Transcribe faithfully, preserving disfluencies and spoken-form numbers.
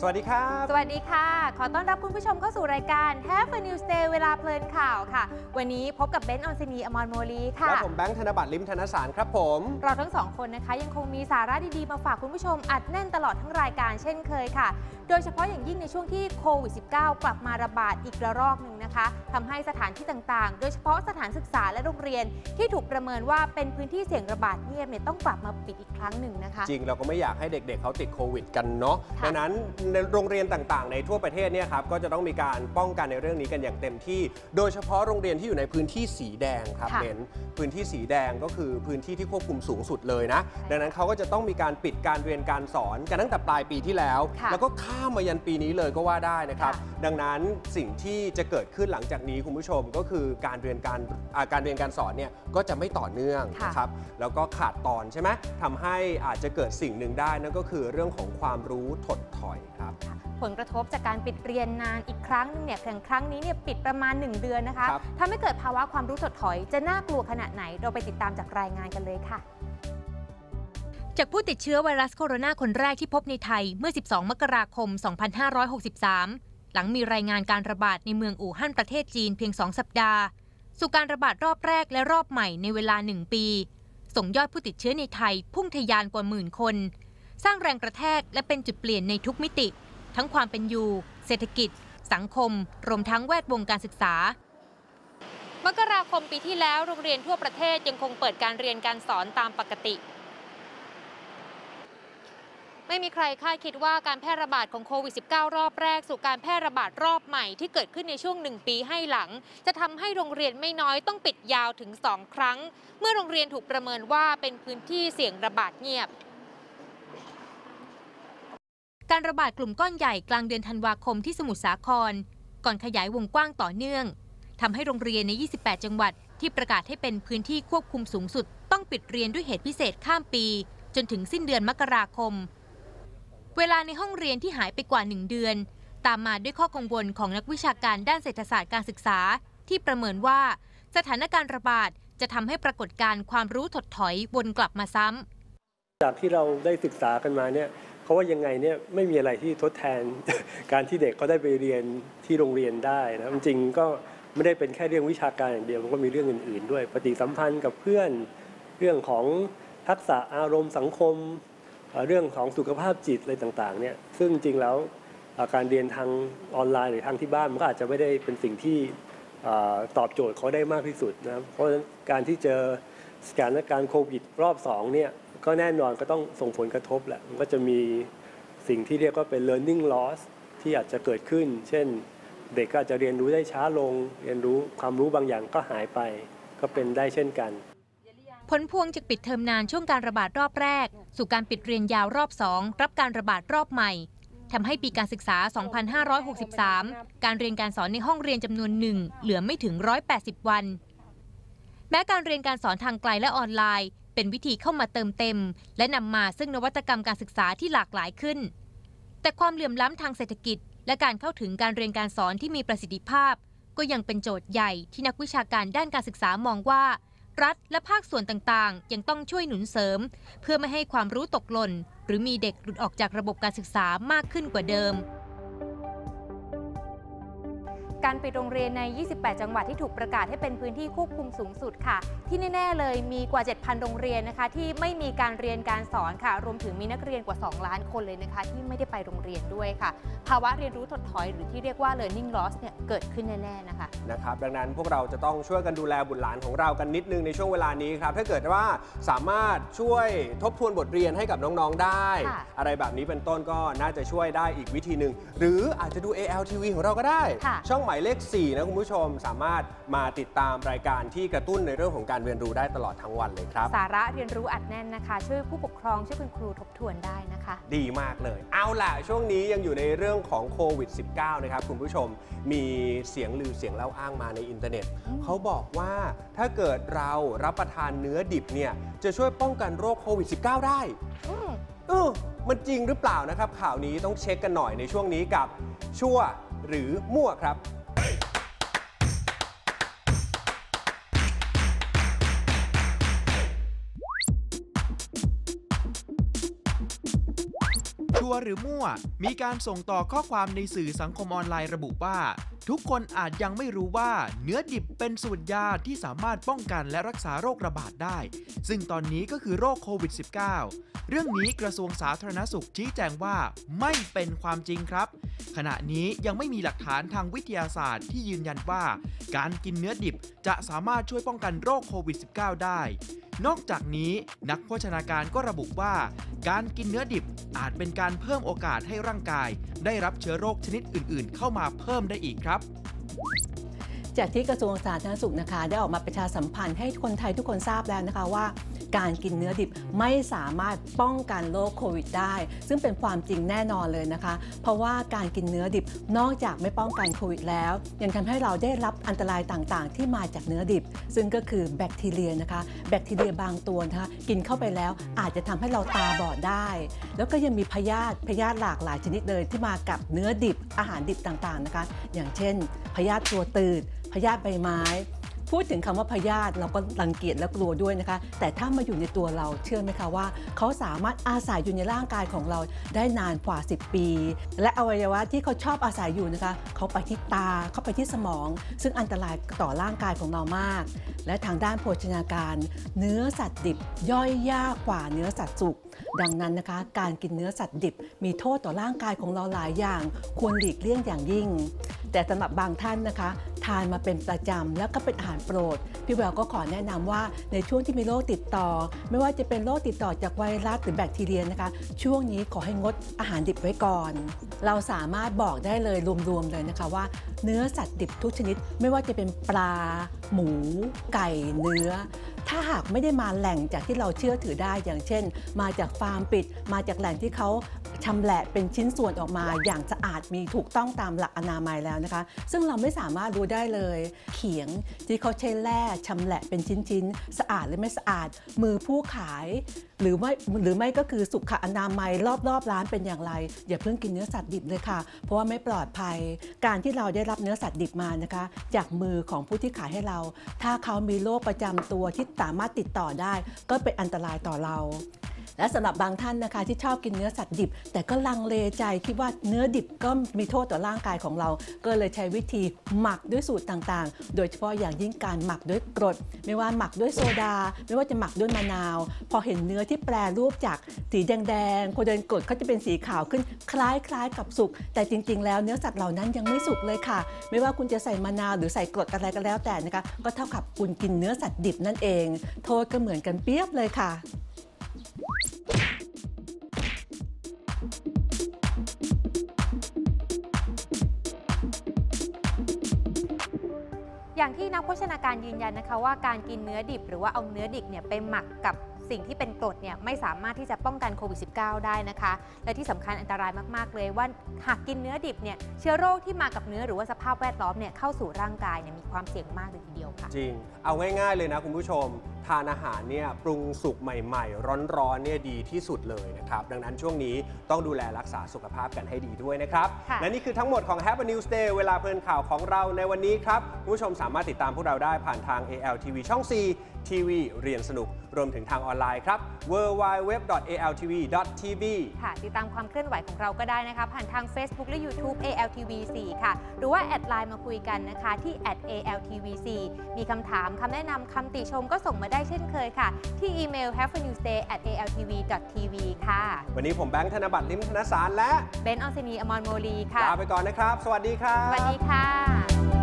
สวัสดีครับสวัสดีค่ะขอต้อนรับคุณผู้ชมเข้าสู่รายการ Have a News Day เวลาเพลินข่าวค่ะวันนี้พบกับเบนซ์ ออนซินี อมรโมลีค่ะและผมแบงค์ธนบัตรลิมธนสารครับผมเราทั้งสองคนนะคะยังคงมีสาระดีๆมาฝากคุณผู้ชมอัดแน่นตลอดทั้งรายการเช่นเคยค่ะโดยเฉพาะอย่างยิ่งในช่วงที่โควิด สิบเก้า กลับมาระบาดอีกระลอกหนึ่งนะคะทำให้สถานที่ต่างๆโดยเฉพาะสถานศึกษาและโรงเรียนที่ถูกประเมินว่าเป็นพื้นที่เสี่ยงระบาดเงียบเนี่ยต้องกลับมาปิดอีกครั้งหนึ่งนะคะจริงเราก็ไม่อยากให้เด็กๆเขาติดโควิดกันเนาะดังนั้นในโรงเรียนต่างๆในทั่วประเทศเนี่ยครับก็จะต้องมีการป้องกันในเรื่องนี้กันอย่างเต็มที่โดยเฉพาะโรงเรียนที่อยู่ในพื้นที่สีแดงครับเป็นพื้นที่สีแดงก็คือพื้นที่ที่ควบคุมสูงสุดเลยนะดังนั้นเขาก็จะต้องมีการปิดการเรียนการสอนกันตั้งแต่ปลายปีที่แล้วแล้วก็ข้ามมายันปีนี้เลยก็ว่าได้นะครับดังนั้นสิ่งที่จะเกิดขึ้นหลังจากนี้คุณผู้ชมก็คือการเรียนการการเรียนการสอนเนี่ยก็จะไม่ต่อเนื่องนะครับแล้วก็ขาดตอนใช่ไหมทำให้อาจจะเกิดสิ่งหนึ่งได้นั่นก็คือเรื่องของความรู้ถดถอยครับผลกระทบจากการปิดเรียนนานอีกครั้งนึงเนี่ยครั้งนี้เนี่ยปิดประมาณหนึ่งเดือนนะคะทำให้เกิดภาวะความรู้ถดถอยจะน่ากลัวขนาดไหนเราไปติดตามจากรายงานกันเลยค่ะจากผู้ติดเชื้อไวรัสโคโรนาคนแรกที่พบในไทยเมื่อสิบสองมกราคมสองพันห้าร้อยหกสิบสามหลังมีรายงานการระบาดในเมืองอู่ฮั่นประเทศจีนเพียงสองสัปดาห์สู่การระบาดรอบแรกและรอบใหม่ในเวลาหนึ่งปีส่งยอดผู้ติดเชื้อในไทยพุ่งทะยานกว่าหมื่นคนสร้างแรงกระแทกและเป็นจุดเปลี่ยนในทุกมิติทั้งความเป็นอยู่เศรษฐกิจสังคมรวมทั้งแวดวงการศึกษามกราคมปีที่แล้วโรงเรียนทั่วประเทศยังคงเปิดการเรียนการสอนตามปกติไม่มีใครคาดคิดว่าการแพร่ระบาดของโควิด สิบเก้า รอบแรกสู่การแพร่ระบาดรอบใหม่ที่เกิดขึ้นในช่วงหนึ่งปีให้หลังจะทำให้โรงเรียนไม่น้อยต้องปิดยาวถึงสองครั้งเมื่อโรงเรียนถูกประเมินว่าเป็นพื้นที่เสี่ยงระบาดเงียบการระบาดกลุ่มก้อนใหญ่กลางเดือนธันวาคมที่สมุทรสาครก่อนขยายวงกว้างต่อเนื่องทำให้โรงเรียนในยี่สิบแปดจังหวัดที่ประกาศให้เป็นพื้นที่ควบคุมสูงสุดต้องปิดเรียนด้วยเหตุพิเศษข้ามปีจนถึงสิ้นเดือนมกราคมเวลาในห้องเรียนที่หายไปกว่าหนึ่งเดือนตามมาด้วยข้อกังวลของนักวิชาการด้านเศรษฐศาสตร์การศึกษาที่ประเมินว่าสถานการณ์ระบาดจะทำให้ปรากฏการณ์ความรู้ถดถอยวนกลับมาซ้ำจากที่เราได้ศึกษากันมาเนี่ยเขาว่ายังไงเนี่ยไม่มีอะไรที่ทดแทนการที่เด็กเขาได้ไปเรียนที่โรงเรียนได้นะจริงๆก็ไม่ได้เป็นแค่เรื่องวิชาการอย่างเดียวมันก็มีเรื่องอื่นๆด้วยปฏิสัมพันธ์กับเพื่อนเรื่องของทักษะอารมณ์สังคมเรื่องของสุขภาพจิตอะไรต่างๆเนี่ยซึ่งจริงแล้วการเรียนทางออนไลน์หรือทางที่บ้านมันก็อาจจะไม่ได้เป็นสิ่งที่ตอบโจทย์เขาได้มากที่สุดนะเพราะฉะนั้นการที่เจอสถานการณ์โควิดรอบสองเนี่ยก็แน่นอนก็ต้องส่งผลกระทบแหละมันก็จะมีสิ่งที่เรียกว่าเป็น learning loss ที่อาจจะเกิดขึ้นเช่นเด็กก็อาจจะเรียนรู้ได้ช้าลงเรียนรู้ความรู้บางอย่างก็หายไปก็เป็นได้เช่นกันผลพวงจากปิดเทอมนานช่วงการระบาดรอบแรกสู่การปิดเรียนยาวรอบสองรับการระบาดรอบใหม่ทำให้ปีการศึกษา สองพันห้าร้อยหกสิบสาม การเรียนการสอนในห้องเรียนจำนวนหนึ่งเหลือไม่ถึงหนึ่งร้อยแปดสิบวันแม้การเรียนการสอนทางไกลและออนไลน์เป็นวิธีเข้ามาเติมเต็มและนำมาซึ่งนวัตกรรมการศึกษาที่หลากหลายขึ้นแต่ความเหลื่อมล้ำทางเศรษฐกิจและการเข้าถึงการเรียนการสอนที่มีประสิทธิภาพก็ยังเป็นโจทย์ใหญ่ที่นักวิชาการด้านการศึกษามองว่ารัฐและภาคส่วนต่างๆยังต้องช่วยหนุนเสริมเพื่อไม่ให้ความรู้ตกหล่นหรือมีเด็กหลุดออกจากระบบการศึกษามากขึ้นกว่าเดิมการปิดโรงเรียนในยี่สิบแปดจังหวัดที่ถูกประกาศให้เป็นพื้นที่ควบคุมสูงสุดค่ะที่แน่ๆเลยมีกว่า เจ็ดพัน โรงเรียนนะคะที่ไม่มีการเรียนการสอนค่ะรวมถึงมีนักเรียนกว่าสองล้านคนเลยนะคะที่ไม่ได้ไปโรงเรียนด้วยค่ะภาวะเรียนรู้ถดถอยหรือที่เรียกว่า learning loss เนี่ยเกิดขึ้นแน่ๆนะคะนะครับดังนั้นพวกเราจะต้องช่วยกันดูแลบุตรหลานของเรากันนิดนึงในช่วงเวลานี้ครับถ้าเกิดว่าสามารถช่วยทบทวนบทเรียนให้กับน้องๆได้อะไรแบบนี้เป็นต้นก็น่าจะช่วยได้อีกวิธีหนึ่งหรืออาจจะดู เอ แอล ที วี ของเราก็ได้ช่องหมายเลขสี่นะคุณผู้ชมสามารถมาติดตามรายการที่กระตุ้นในเรื่องของการเรียนรู้ได้ตลอดทั้งวันเลยครับสาระเรียนรู้อัดแน่นนะคะช่วยผู้ปกครองช่วยคุณครูทบทวนได้นะคะดีมากเลยเอาล่ะช่วงนี้ยังอยู่ในเรื่องของโควิด สิบเก้า นะครับคุณผู้ชมมีเสียงลือเสียงเล่าอ้างมาในอินเทอร์เน็ตเขาบอกว่าถ้าเกิดเรารับประทานเนื้อดิบเนี่ยจะช่วยป้องกันโรคโควิด สิบเก้า ได้เออมันจริงหรือเปล่านะครับข่าวนี้ต้องเช็คกันหน่อยในช่วงนี้กับชั่วหรือมั่วครับชัวร์หรือมั่วมีการส่งต่อข้อความในสื่อสังคมออนไลน์ระบุว่าทุกคนอาจยังไม่รู้ว่าเนื้อดิบเป็นสูตรยาที่สามารถป้องกันและรักษาโรคระบาดได้ซึ่งตอนนี้ก็คือโรคโควิด สิบเก้า เรื่องนี้กระทรวงสาธารณสุขชี้แจงว่าไม่เป็นความจริงครับขณะนี้ยังไม่มีหลักฐานทางวิทยาศาสตร์ที่ยืนยันว่าการกินเนื้อดิบจะสามารถช่วยป้องกันโรคโควิด สิบเก้า ได้นอกจากนี้นักโภชนาการก็ระบุว่าการกินเนื้อดิบอาจเป็นการเพิ่มโอกาสให้ร่างกายได้รับเชื้อโรคชนิดอื่นๆเข้ามาเพิ่มได้อีกครับจากที่กระทรวงสาธารณสุขนะคะได้ออกมาประชาสัมพันธ์ให้คนไทยทุกคนทราบแล้วนะคะว่าการกินเนื้อดิบไม่สามารถป้องกันโรคโควิดได้ซึ่งเป็นความจริงแน่นอนเลยนะคะเพราะว่าการกินเนื้อดิบนอกจากไม่ป้องกันโควิดแล้วยังทำให้เราได้รับอันตรายต่างๆที่มาจากเนื้อดิบซึ่งก็คือแบคทีเรียนะคะแบคทีเรียบางตัวนะคะกินเข้าไปแล้วอาจจะทำให้เราตาบอดได้แล้วก็ยังมีพยาธิพยาธิหลากหลายชนิดเลยที่มากับเนื้อดิบอาหารดิบต่างๆนะคะอย่างเช่นพยาธิตัวตืดพยาธิใบไม้พูดถึงคำว่าพยาธิเราก็รังเกียจและกลัวด้วยนะคะแต่ถ้ามาอยู่ในตัวเราเชื่อไหมคะว่าเขาสามารถอาศัยอยู่ในร่างกายของเราได้นานกว่าสิบปีและอวัยวะที่เขาชอบอาศัยอยู่นะคะเขาไปที่ตาเขาไปที่สมองซึ่งอันตรายต่อร่างกายของเรามากและทางด้านโภชนาการเนื้อสัตว์ดิบย่อยยากกว่าเนื้อสัตว์สุกดังนั้นนะคะการกินเนื้อสัตว์ดิบมีโทษต่อร่างกายของเราหลายอย่างควรหลีกเลี่ยงอย่างยิ่งแต่สำหรับบางท่านนะคะทานมาเป็นประจำแล้วก็เป็นอาหารโปรดพี่แววก็ขอแนะนำว่าในช่วงที่มีโรคติดต่อไม่ว่าจะเป็นโรคติดต่อจากไวรัสหรือแบคทีเรียนะคะช่วงนี้ขอให้งดอาหารดิบไว้ก่อนเราสามารถบอกได้เลยรวมๆเลยนะคะว่าเนื้อสัตว์ดิบทุกชนิดไม่ว่าจะเป็นปลาหมูไก่เนื้อถ้าหากไม่ได้มาแหล่งจากที่เราเชื่อถือได้อย่างเช่นมาจากฟาร์มปิดมาจากแหล่งที่เขาชำแหละเป็นชิ้นส่วนออกมาอย่างสะอาดมีถูกต้องตามหลักอนามัยแล้วนะคะซึ่งเราไม่สามารถรู้ได้เลยเขียงที่เขาใช้แร่ชำแหละเป็นชิ้นๆสะอาดหรือไม่สะอาดมือผู้ขายหรือไม่หรือไม่ก็คือสุขอนามัยรอบๆร้านเป็นอย่างไรอย่าเพิ่งกินเนื้อสัตว์ดิบเลยค่ะเพราะว่าไม่ปลอดภัยการที่เราได้รับเนื้อสัตว์ดิบมานะคะจากมือของผู้ที่ขายให้เราถ้าเขามีโรคประจำตัวที่สามารถติดต่อได้ก็เป็นอันตรายต่อเราและสำหรับบางท่านนะคะที่ชอบกินเนื้อสัตว์ดิบแต่ก็ลังเลใจคิดว่าเนื้อดิบก็มีโทษต่อร่างกายของเราก็เลยใช้วิธีหมักด้วยสูตรต่างๆโดยเฉพาะอย่างยิ่งการหมักด้วยกรดไม่ว่าหมักด้วยโซดาไม่ว่าจะหมักด้วยมะนาวพอเห็นเนื้อที่แปรรูปจากสีแดงๆพอเดินกรดเขาจะเป็นสีขาวขึ้นคล้ายๆกับสุกแต่จริงๆแล้วเนื้อสัตว์เหล่านั้นยังไม่สุกเลยค่ะไม่ว่าคุณจะใส่มะนาวหรือใส่กรดอะไรก็แล้วแต่นะคะก็เท่ากับคุณกินเนื้อสัตว์ดิบนั่นเองโทษก็เหมือนกันเปียบเลยค่ะอย่างที่นักโภชนาการยืนยันนะคะว่าการกินเนื้อดิบหรือว่าเอาเนื้อดิบเนี่ยไปหมักกับสิ่งที่เป็นกรดเนี่ยไม่สามารถที่จะป้องกันโควิด สิบเก้า ได้นะคะและที่สำคัญอันตรายมากๆเลยว่าหากกินเนื้อดิบเนี่ยเชื้อโรคที่มากับเนื้อหรือว่าสภาพแวดล้อมเนี่ยเข้าสู่ร่างกายเนี่ยมีความเสี่ยงมากเลยทีเดียวค่ะจริงเอาง่ายๆเลยนะคุณผู้ชมทานอาหารเนี่ยปรุงสุกใหม่ๆร้อนๆเนี่ยดีที่สุดเลยนะครับดังนั้นช่วงนี้ต้องดูแลรักษาสุขภาพกันให้ดีด้วยนะครับและนี่คือทั้งหมดของ Happy News Day เวลาเพลินข่าวของเราในวันนี้ครับคุณผู้ชมสามารถติดตามพวกเราได้ผ่านทาง เอ แอล ที วี ช่อง สี่ ที วี เรียนสนุกรวมถึงทางออนไลน์ครับ ดับเบิลยู ดับเบิลยู ดับเบิลยู ดอท เอ แอล ที วี ดอท ที วีค่ะติดตามความเคลื่อนไหวของเราก็ได้นะคะผ่านทาง Facebook และ YouTube เอ แอล ที วี โฟร์ ค่ะหรือว่าแอดไลน์มาคุยกันนะคะที่ แอท เอ แอล ที วี โฟร์ มีคำถามคำแนะนำคำติชมก็ส่งมาได้เช่นเคยค่ะที่อีเมล แฮปปี้นิวส์เดย์ แอท เอ แอล ที วี ดอท ที วี ค่ะวันนี้ผมแบงค์ธนบัตรลิมธนสารและเบนออนซินีอมรโมลีค่ะลาไปก่อนนะครับสวัสดีครับสวัสดีค่ะ